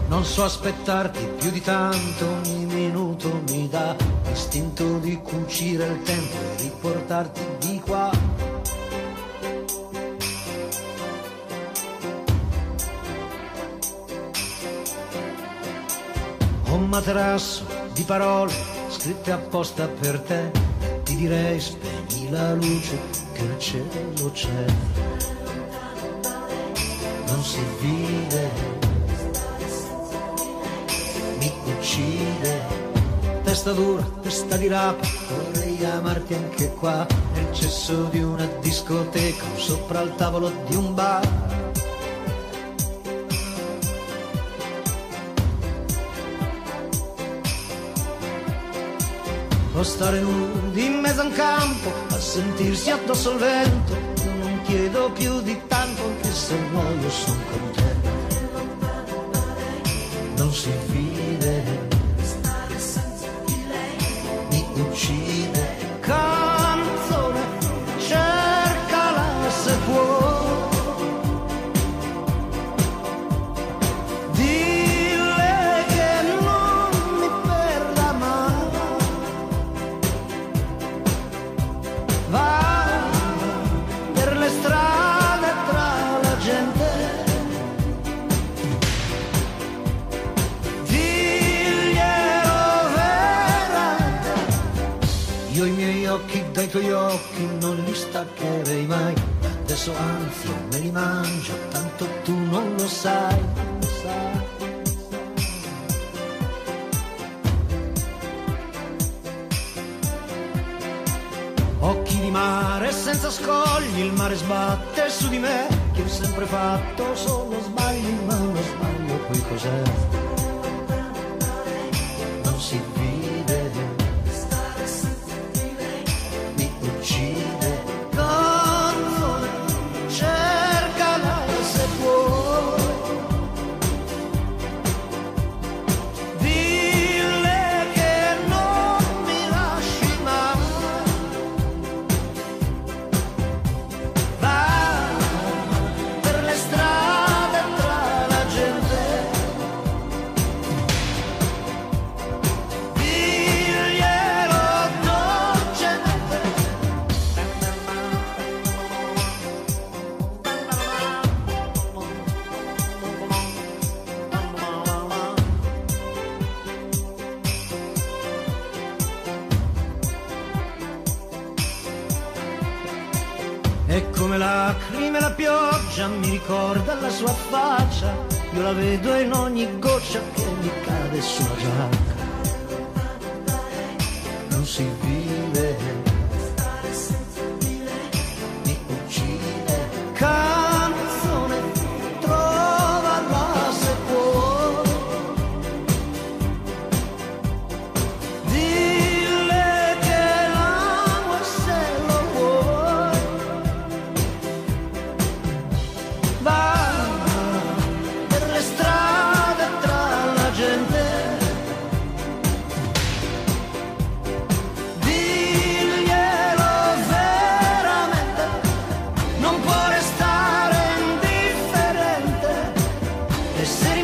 Non so aspettarti più di tanto, ogni minuto mi dà l'istinto di cucire il tempo e riportarti di qua. Ho un materasso di parole scritte apposta per te, ti direi spegni la luce che il cielo c'è. Non si vive, mi uccide, testa dura, testa di rapa, vorrei amarti anche qua, nel cesso di una discoteca o sopra il tavolo di un bar. O stare nudi in mezzo a un campo, a sentirsi addosso al vento, io non chiedo più di tanto, anche se muoio son contento. Non si vive, mi uccide, canzone, cercala se puoi. Dille che non mi perda mai. Va per le strade tra la gente, io i miei occhi dai tuoi occhi non li staccherei mai, adesso anzi me li mangio, tanto tu non lo sai, non lo sai. Occhi di mare senza scogli, il mare sbatte su di me, che ho sempre fatto solo sbagli, ma uno sbaglio poi cos'è? Non si vive, mi uccide, canzone, cercala se puoi. Dille che non mi lasci mai. Va per le strade tra la gente, diglielo dolcemente. E come lacrime la pioggia mi ricorda la sua faccia, io la vedo in ogni goccia che mi cade sulla giacca. Non si vive, mi uccide, canzone, trovala se puoi. Dille che l'amo e se lo vuoi. Va per le strade tra la gente, diglielo veramente, non può restare indifferente, e se